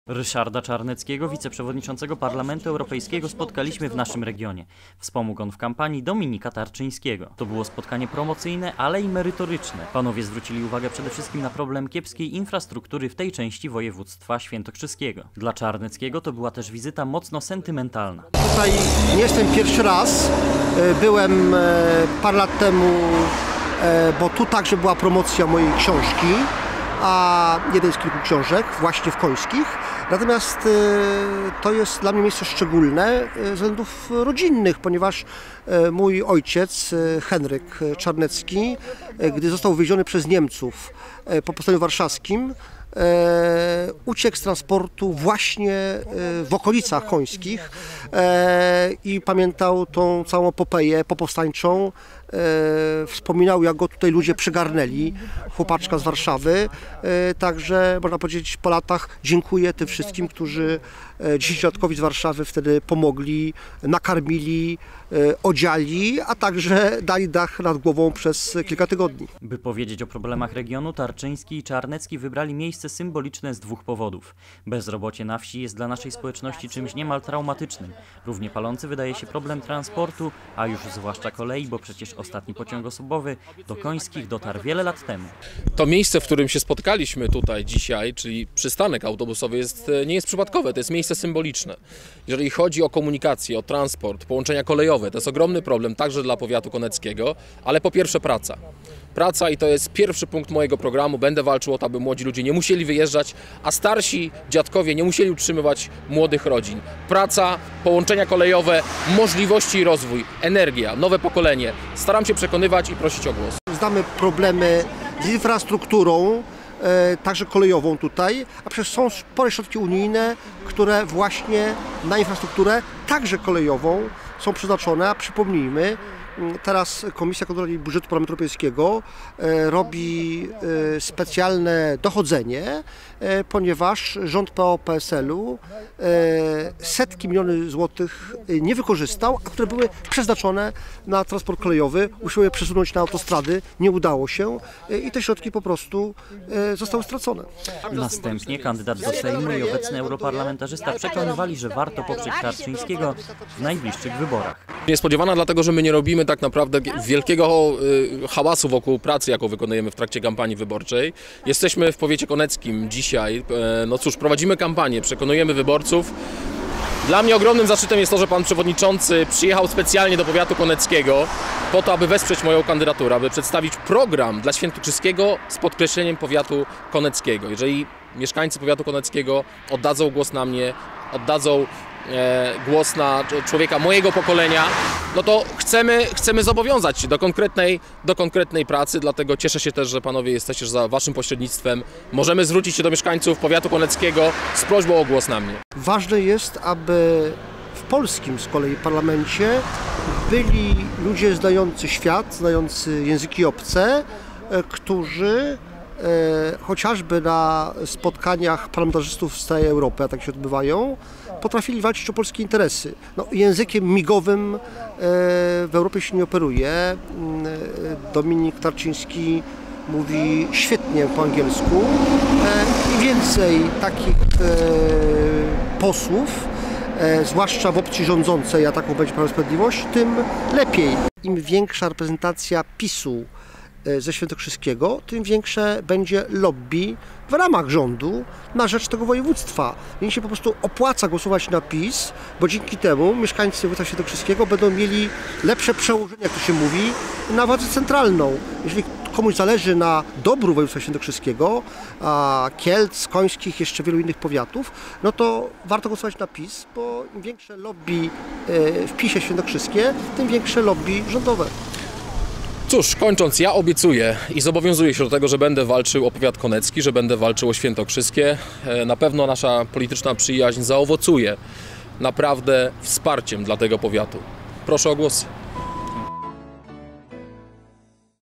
Ryszarda Czarneckiego, wiceprzewodniczącego Parlamentu Europejskiego, spotkaliśmy w naszym regionie. Wspomógł on w kampanii Dominika Tarczyńskiego. To było spotkanie promocyjne, ale i merytoryczne. Panowie zwrócili uwagę przede wszystkim na problem kiepskiej infrastruktury w tej części województwa świętokrzyskiego. Dla Czarneckiego to była też wizyta mocno sentymentalna. Tutaj nie jestem pierwszy raz. Byłem parę lat temu, bo tu także była promocja mojej książki, a jednej z kilku książek, właśnie w Końskich. Natomiast to jest dla mnie miejsce szczególne ze względów rodzinnych, ponieważ mój ojciec, Henryk Czarnecki, gdy został wywieziony przez Niemców po powstaniu warszawskim, uciekł z transportu właśnie w okolicach Końskich i pamiętał tą całą epopeję popowstańczą. Wspominał, jak go tutaj ludzie przygarnęli, chłopaczka z Warszawy. Także można powiedzieć, po latach dziękuję tym wszystkim, którzy dziesięciolatkowi z Warszawy wtedy pomogli, nakarmili, odziali, a także dali dach nad głową przez kilka tygodni. By powiedzieć o problemach regionu, Tarczyński i Czarnecki wybrali miejsce symboliczne z dwóch powodów. Bezrobocie na wsi jest dla naszej społeczności czymś niemal traumatycznym. Równie palący wydaje się problem transportu, a już zwłaszcza kolei, bo przecież ostatni pociąg osobowy do Końskich dotarł wiele lat temu. To miejsce, w którym się spotkaliśmy tutaj dzisiaj, czyli przystanek autobusowy, nie jest przypadkowe, to jest miejsce symboliczne. Jeżeli chodzi o komunikację, o transport, połączenia kolejowe, to jest ogromny problem także dla powiatu koneckiego, ale po pierwsze praca. Praca i to jest pierwszy punkt mojego programu. Będę walczył o to, aby młodzi ludzie nie musieli wyjeżdżać, a starsi dziadkowie nie musieli utrzymywać młodych rodzin. Praca, połączenia kolejowe, możliwości i rozwój, energia, nowe pokolenie. Staram się przekonywać i prosić o głos. Znamy problemy z infrastrukturą, także kolejową tutaj, a przecież są spore środki unijne, które właśnie na infrastrukturę, także kolejową, są przeznaczone, a przypomnijmy, teraz Komisja Kontroli Budżetu Parlamentu Europejskiego robi specjalne dochodzenie, ponieważ rząd PO-PSL-u setki milionów złotych nie wykorzystał, a które były przeznaczone na transport kolejowy. Usiłował je przesunąć na autostrady, nie udało się i te środki po prostu zostały stracone. Następnie kandydat do Sejmu i obecny europarlamentarzysta przekonywali, że warto poprzeć Tarczyńskiego w najbliższych wyborach. Niespodziewana dlatego, że my nie robimy tak naprawdę wielkiego hałasu wokół pracy, jaką wykonujemy w trakcie kampanii wyborczej. Jesteśmy w powiecie koneckim dzisiaj. No cóż, prowadzimy kampanię, przekonujemy wyborców. Dla mnie ogromnym zaszczytem jest to, że pan przewodniczący przyjechał specjalnie do powiatu koneckiego po to, aby wesprzeć moją kandydaturę, aby przedstawić program dla świętokrzyskiego z podkreśleniem powiatu koneckiego. Jeżeli mieszkańcy powiatu koneckiego oddadzą głos na mnie, oddadzą głos na człowieka mojego pokolenia, no to chcemy zobowiązać się do konkretnej pracy, dlatego cieszę się też, że panowie jesteście, że za waszym pośrednictwem możemy zwrócić się do mieszkańców powiatu koneckiego z prośbą o głos na mnie. Ważne jest, aby w polskim z kolei parlamencie byli ludzie znający świat, znający języki obce, którzy chociażby na spotkaniach parlamentarzystów z całej Europy, a tak się odbywają, potrafili walczyć o polskie interesy. No, językiem migowym w Europie się nie operuje. Dominik Tarczyński mówi świetnie po angielsku. Im więcej takich posłów, zwłaszcza w opcji rządzącej, a taką będzie Prawo i Sprawiedliwość, tym lepiej. Im większa reprezentacja PiS-u ze Świętokrzyskiego, tym większe będzie lobby w ramach rządu na rzecz tego województwa. Więc się po prostu opłaca głosować na PiS, bo dzięki temu mieszkańcy województwa świętokrzyskiego będą mieli lepsze przełożenie, jak to się mówi, na władzę centralną. Jeżeli komuś zależy na dobru województwa świętokrzyskiego, Kielc, Końskich, jeszcze wielu innych powiatów, no to warto głosować na PiS, bo im większe lobby w PiS-ie świętokrzyskie, tym większe lobby rządowe. Cóż, kończąc, ja obiecuję i zobowiązuję się do tego, że będę walczył o powiat konecki, że będę walczył o świętokrzyskie. Na pewno nasza polityczna przyjaźń zaowocuje naprawdę wsparciem dla tego powiatu. Proszę o głos.